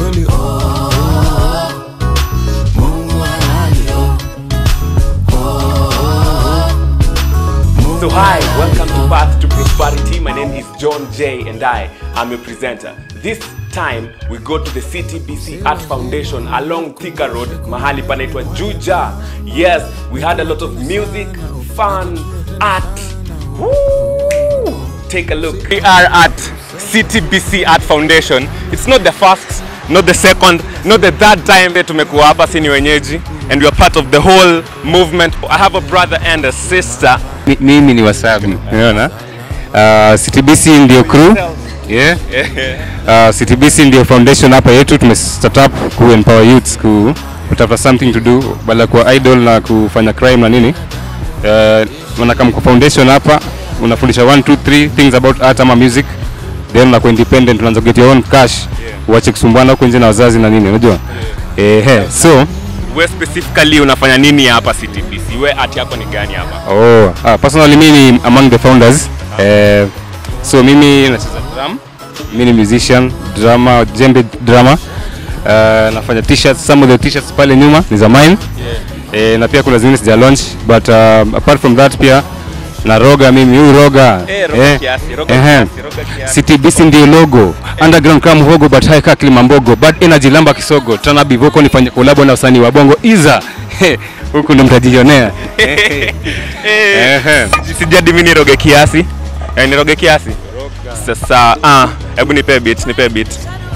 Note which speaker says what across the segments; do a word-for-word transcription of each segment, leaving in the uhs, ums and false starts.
Speaker 1: So hi, welcome to Path to Prosperity. My name is John J and I am your presenter. This time we go to the C T B C Art Foundation along Thika Road, mahali panaitwa Juja. Yes, we had a lot of music, fun, art. Woo! Take a look. We are at C T B C Art Foundation. It's not the first, not the second, not the third time that tumekuwa hapa sini wenyeji, and we are part of the whole movement. I have a brother and a sister.
Speaker 2: Mimi ni wasabi, unaona? Uh, C T B C ndio crew. Yeah. Uh, C T B C ndio foundation hapa yetu, tume start up ku empower youths ku kutafuta something to do bala kwa idol na kufanya crime na nini. Uh, wanakam kwa foundation hapa unafundisha one two three things about art ama music, then unakuwa independent, unaanza get your own cash, uache kusumbana huko nje na wazazi na nini, unajua? Eh, eh so
Speaker 1: we specifically unafanya nini hapa C T B C? We art yako ni gani hapa?
Speaker 2: Oh, ah, personally mimi ni among the founders. Ah. Eh, so mimi nacheza drum, mimi ni musician, drama, djembe drama. Uh, nafanya t-shirts, some of the t-shirts pale nyuma ni za mine. Yeah. Eh, na pia kuna zingine sija launch, but uh, apart from that pia na roga mimi, huyu roga.
Speaker 1: Eh, roga eh, kiasi, roga
Speaker 2: eh,
Speaker 1: kiasi, roga kiasi.
Speaker 2: C T B C ndio logo. Eh. Underground kama hogo but high kakli mambogo. Bad energy lamba kisogo. Tana bivoko nifanye collab na wasanii wa bongo iza. Huko ndo mtajionea. Eh.
Speaker 1: Eh. Sijadi mimi ni roga kiasi. Eh, ni roga kiasi. Sasa ah, hebu nipe beat, nipe beat.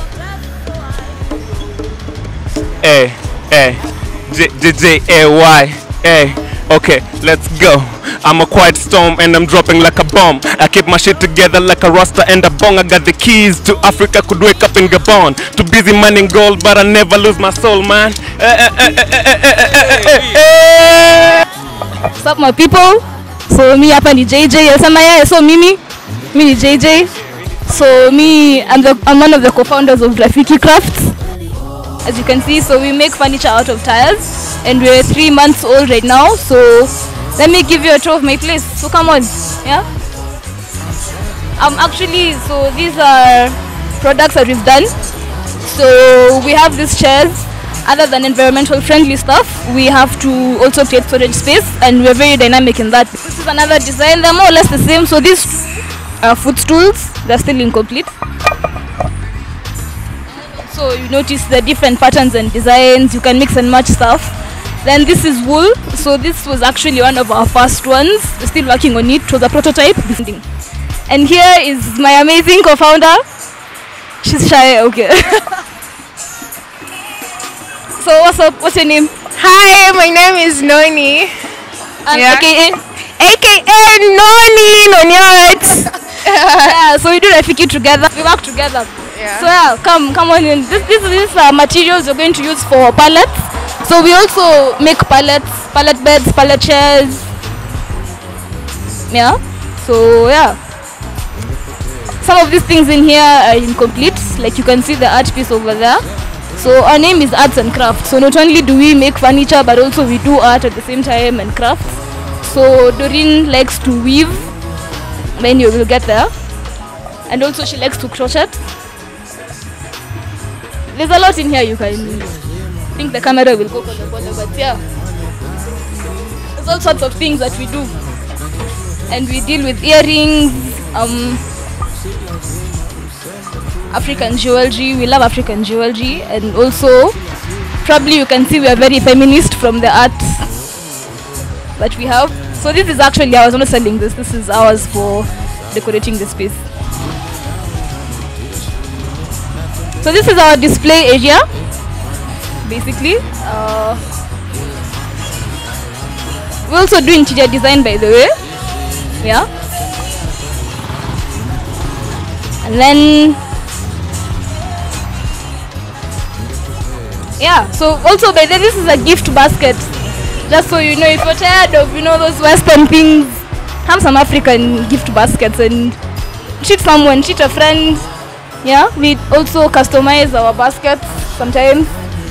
Speaker 1: Eh, eh. J J J A Y. Eh. Okay, let's go. I'm a quiet storm and I'm dropping like a bomb. I keep my shit together like a rasta and a bong. I got the keys to Africa, could wake up in Gabon. Too busy mining gold, but I never lose my soul, man.
Speaker 3: What's up, my people? So me hapa ni J J. Yasema yeye, so mimi, mimi ni J J. So me, I'm the I'm one of the co-founders of Rafiki Krafts. As you can see, so we make furniture out of tires, and we're three months old right now. So let me give you a tour of my place. So come on, yeah. Um, actually, so these are products that we've done. So we have these chairs. Other than environmental friendly stuff, we have to also create storage space, and we're very dynamic in that. This is another design. They're more or less the same. So these are footstools. They're still incomplete. So you notice the different patterns and designs. You can mix and match stuff. Then this is wool. So this was actually one of our first ones. We're still working on it. It was a prototype. And here is my amazing co-founder. She's shy. Okay. So what's up? What's your name?
Speaker 4: Hi, my name is Noni.
Speaker 3: And
Speaker 4: yeah.
Speaker 3: A K A?
Speaker 4: A K A Noni, Noniot.
Speaker 3: Yeah, so we do Rafiki together. We work together.
Speaker 4: Yeah.
Speaker 3: So yeah, come, come on in. This, this, these are materials we're going to use for pallets. So we also make pallets, pallet beds, pallet chairs. Yeah. So yeah. Some of these things in here are incomplete. Like you can see the art piece over there. So our name is Arts and Crafts. So not only do we make furniture, but also we do art at the same time and crafts. So Doreen likes to weave. Then you will get there. And also she likes to crochet. There's a lot in here you can. I think the camera will go for the border, but yeah. There's all sorts of things that we do. And we deal with earrings, um, African jewelry. We love African jewelry, and also probably you can see we are very feminist from the art that we have. So this is actually, I was not selling this, this is ours for decorating the space. So this is our display area, basically. Uh, we also do interior design, by the way. Yeah. And then yeah, so also by the way, this is a gift basket. Just so you know, if you're tired of, you know, those Western things, have some African gift baskets and treat someone, treat a friend. Yeah, we also customize our baskets sometimes.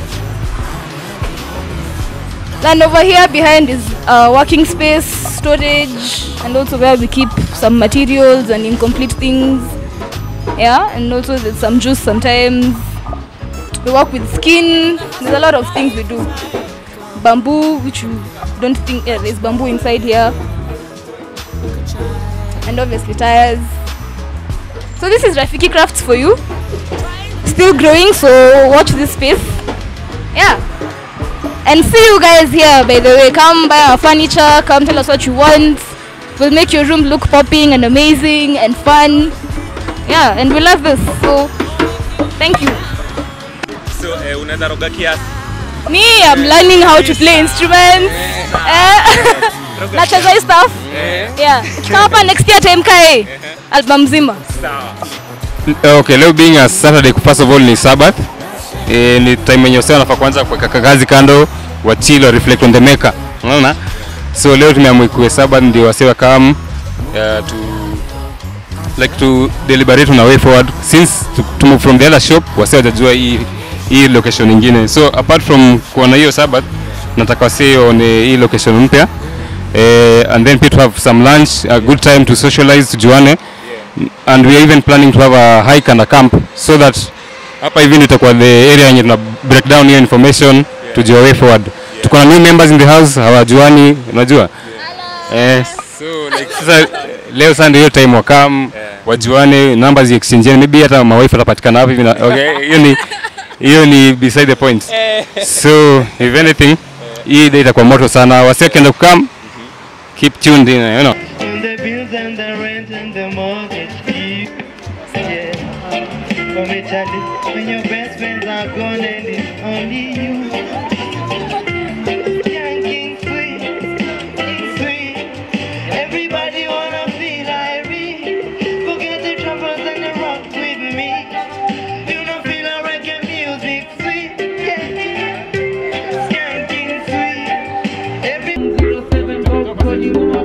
Speaker 3: Then over here behind is uh, working space, storage, and also where we keep some materials and incomplete things. Yeah, and also there's some juice sometimes. We work with skin. There's a lot of things we do. Bamboo, which you don't think uh, there's bamboo inside here. And obviously tires. So this is Rafiki Krafts for you. Still growing, so watch this space. Yeah. And see you guys here, by the way. Come buy our furniture, come tell us what you want. We'll make your room look popping and amazing and fun. Yeah, and we love this. So, thank you.
Speaker 1: So, uh, unaweza roga kiasi?
Speaker 3: Me, I'm learning how to play instruments. Nacheza hii stuff. Yeah. Kama next year time kai album zima.
Speaker 2: Okay, leo being a Saturday, first of all ni Sabbath. Eh, ni time yenye usema nafaa kwanza kuweka kazi kando, wa chill or reflect on the maker. Unaona? So leo tumeamua kuwe Sabbath ndio wasewa come uh, to like to deliberate on a way forward since to, to move from the other shop wasewa jajua hii hii location nyingine. So apart from kuona hiyo Sabbath nataka wasee on hii location mpya. Uh, and then people have some lunch, a good time to socialize, tujuane. Yeah. And we are even planning to have a hike and a camp so that hapa hivi itakuwa the area yenye tuna break down hiyo information, yeah, tujue way forward. Yeah. Tuko na new members in the house, hawajuani, unajua? Yeah. Eh, so like sasa leo Sunday hiyo time wa come, yeah, wajuane, numbers exchange, maybe hata my wife atapatikana hapo hivi. Okay, hiyo ni hiyo ni beside the point. So if anything, hii day itakuwa moto sana. Wase kenda kukam, keep tuned in, you know.
Speaker 5: The bills and the rent and the mortgage fee. Yeah. But me tell you, when your best friends are gone and it's only you. Yanking sweet, sweet. Everybody wanna feel Irene. Forget the troubles and the rock with me. You don't feel like reggae music sweet. Yeah. Yanking sweet. Every zero seven go call you up.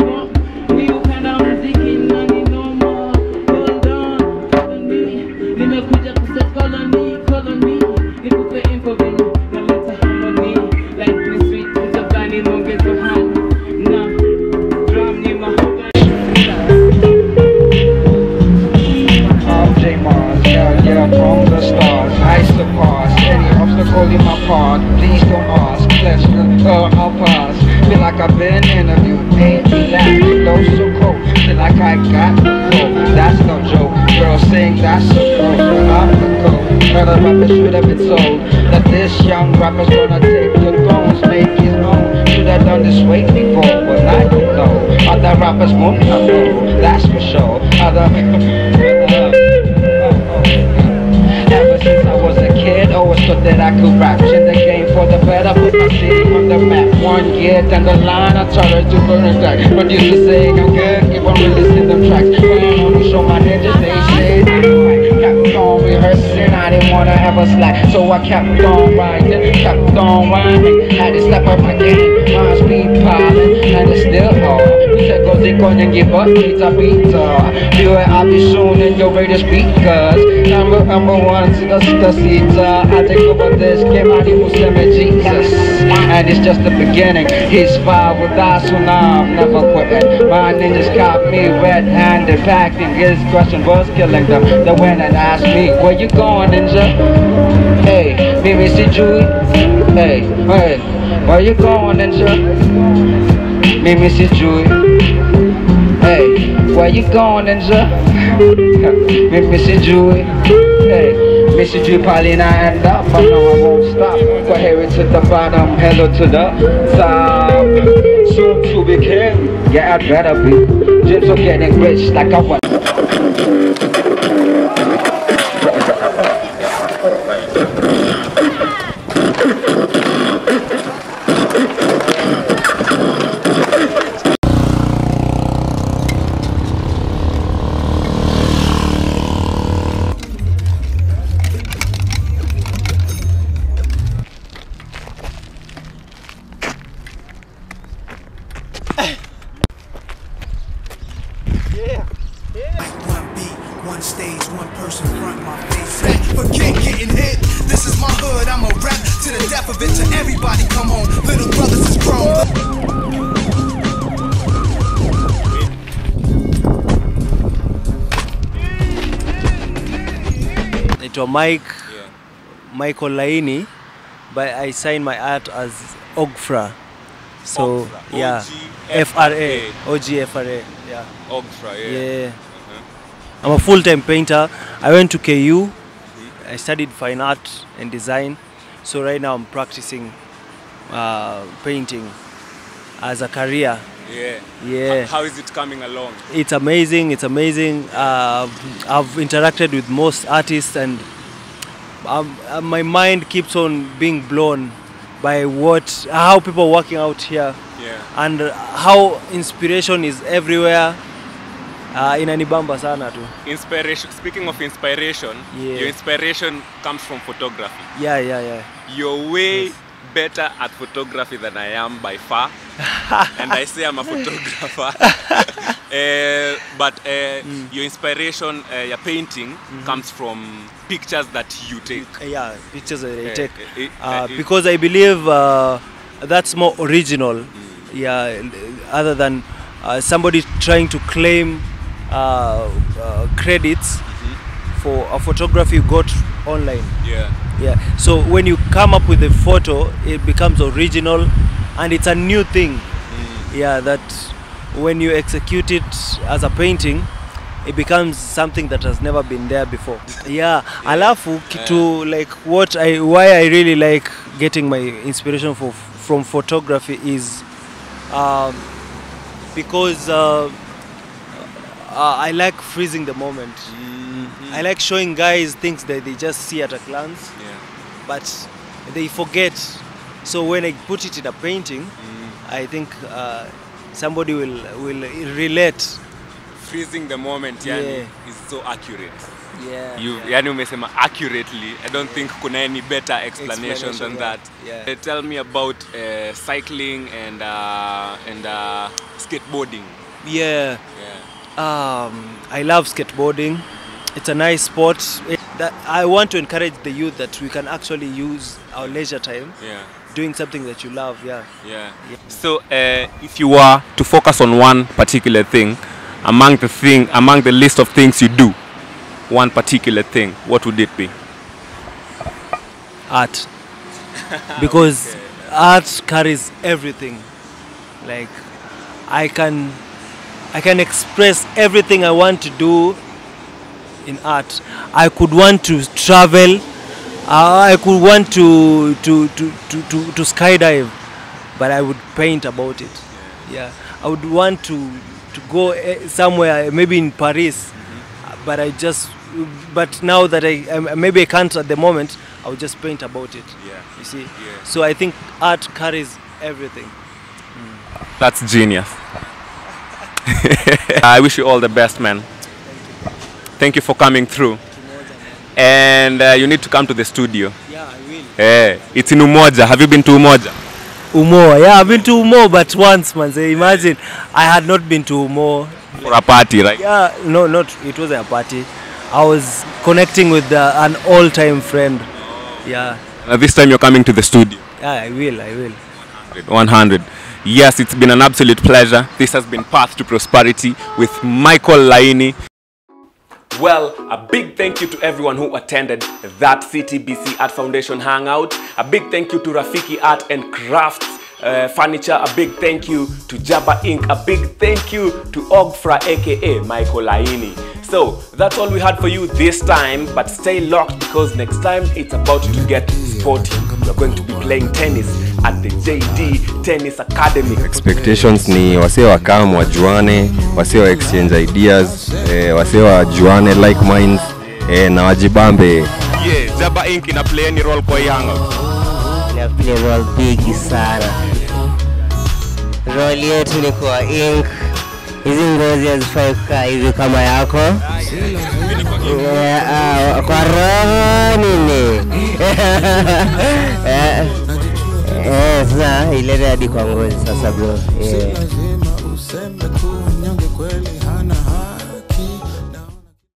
Speaker 6: In my part, please don't ask. Let's uh, I'll pass. Feel like I've been interviewed, ain't that low so cold. Feel like I got the flow. That's no joke. Girls sing that's so cold. I'm the code. Heard of rappers should have been told that this young rapper's gonna take the thrones, make his own. Should have done this way before, but I don't know. Other rappers won't know. That's for sure. Other Ever since I was a kid, always thought that I could rap. In the game for the better, put my city on the map. One year down the line, I started to burn it back. Producers saying I'm good, keep on releasing them tracks. But I want to show my ninjas, they say I kept on rehearsing, I didn't want to ever slack. So I kept on writing, kept on rhyming. Had to step up my game, my speed piling, and it's still hard. We said go zick on and give up, pizza pizza. Feel it, I'll be soon in your radio speakers. Number, number one. To the, the seats, uh, I take over this game, I need Muslim and Jesus. And it's just the beginning. He's five with us, so now I'm never quitting. My ninjas caught me red-handed, packing. His question was killing them. They went and asked me, where you going, ninja? Hey, Mimi, see Julie? Hey, hey, where you going, ninja? Mimi, see Julie? Hey, where you going, ninja? Mimi, see Julie? Hey. Mister G Paulina and up, I know I won't stop. Go ahead to the bottom, hello to the top. Soon to be king, yeah I'd better be. Dreams of getting rich like I want.
Speaker 7: One stage, one person front my face. Back for king getting hit. This is my hood, I'm a rap to the death of it. To everybody, come on, little brothers is grown.
Speaker 8: Naitwa Mike. Michael Laini, but I signed my art as O G F R A. So
Speaker 1: O G F R A.
Speaker 8: yeah,
Speaker 1: O G
Speaker 8: F R A, O G F R A, yeah.
Speaker 1: O G F R A, yeah.
Speaker 8: Yeah. Uh-huh. I'm a full-time painter. I went to K U. Mm-hmm. I studied fine art and design. So right now I'm practicing uh, painting as a career.
Speaker 1: Yeah.
Speaker 8: Yeah.
Speaker 1: How is it coming along?
Speaker 8: It's amazing. It's amazing. Uh, I've interacted with most artists, and um, uh, my mind keeps on being blown by what, how people are working out here,
Speaker 1: yeah.
Speaker 8: and uh, how inspiration is everywhere. Uh, inanibamba sana tu.
Speaker 1: Inspiration. Speaking of inspiration,
Speaker 8: yeah.
Speaker 1: your inspiration comes from photography.
Speaker 8: Yeah, yeah, yeah.
Speaker 1: You're way
Speaker 8: yes.
Speaker 1: better at photography than I am by far. And I say I'm a photographer. uh, but uh, mm. your inspiration, uh, your painting, mm-hmm. comes from pictures that you take.
Speaker 8: Yeah, pictures that I take.
Speaker 1: Uh, it,
Speaker 8: uh,
Speaker 1: uh,
Speaker 8: because I believe uh, that's more original. Mm. Yeah, other than uh, somebody trying to claim uh, uh, credits mm-hmm. for a photography you got online.
Speaker 1: Yeah.
Speaker 8: Yeah. So when you come up with a photo, it becomes original, and it's a new thing. Mm. Yeah, that when you execute it as a painting, it becomes something that has never been there before. Yeah. Alafu kitu like what I why I really like getting my inspiration for from photography is um, because uh, uh, I like freezing the moment. Mm-hmm. I like showing guys things that they just see at a glance, yeah. but they forget. So when I put it in a painting, mm. I think uh, somebody will will relate.
Speaker 1: Freezing the moment, yeah, yani, is so accurate.
Speaker 8: Yeah.
Speaker 1: You,
Speaker 8: yeah.
Speaker 1: yani umesema accurately. I don't think kuna any better explanation, explanation than
Speaker 8: yeah.
Speaker 1: that.
Speaker 8: Yeah.
Speaker 1: Uh, tell me about uh, cycling and uh, and uh, skateboarding.
Speaker 8: Yeah.
Speaker 1: Yeah.
Speaker 8: Um, I love skateboarding. It's a nice sport. It, that I want to encourage the youth that we can actually use our leisure time.
Speaker 1: Yeah.
Speaker 8: Doing something that you love. Yeah.
Speaker 1: Yeah. yeah. So, uh, if you were to focus on one particular thing, among the thing, among the list of things you do, one particular thing, what would it be?
Speaker 8: Art. Because okay. art carries everything. Like I can I can express everything I want to do in art. I could want to travel. Uh, I could want to to, to, to, to to skydive, but I would paint about it. Yeah. I would want to to go somewhere, maybe in Paris, mm-hmm. but I just but now that I um, maybe I can't at the moment, I would just paint about it.
Speaker 1: Yeah.
Speaker 8: You see.
Speaker 1: Yeah.
Speaker 8: So I think art carries everything. Mm.
Speaker 1: That's genius. I wish you all the best, man. Thank you for coming through. And uh, you need to come to the studio.
Speaker 8: Yeah, I will.
Speaker 1: Hey, it's in Umoja. Have you been to Umoja?
Speaker 8: Umo, yeah, I've been to Umo, but once, man. So imagine, I had not been to Umo.
Speaker 1: For a party, right?
Speaker 8: Yeah, no, not, it wasn't a party. I was connecting with uh, an all-time friend. Yeah.
Speaker 1: Uh, this time you're coming to the studio.
Speaker 8: Yeah, I will, I will.
Speaker 1: one hundred. Yes, it's been an absolute pleasure. This has been Path to Prosperity with Michael Laini. Well, a big thank you to everyone who attended that C T B C Art Foundation Hangout. A big thank you to Rafiki Art and Krafts uh, Furniture. A big thank you to Jaba Incorporated. A big thank you to O G F R A, aka Michael Laini. So, that's all we had for you this time, but stay locked because next time it's about to get sporty. We're going to be playing tennis at the J D Tennis Academy.
Speaker 9: Expectations ni wase wakam wajuane, wase wa exchange ideas, eh, wase wajuane like minds, eh, na wajibambe.
Speaker 1: Yeah, Jaba Incorporated ina play any role kwa Hangout?
Speaker 10: Ina play role big sana. Role yetu ni kwa ink. Hizi ngozi hazifai kukaa hivi kama yako. Yeah, uh, kwa roho nini? Eh, eh, sasa ilete hadi kwa ngozi sasa bro. Yeah.